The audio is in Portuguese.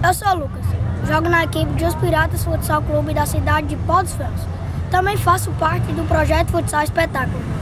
Eu sou o Lucas, jogo na equipe de Os Piratas Futsal Clube da cidade de Pau dos Ferros. Também faço parte do projeto Futsal Espetáculo.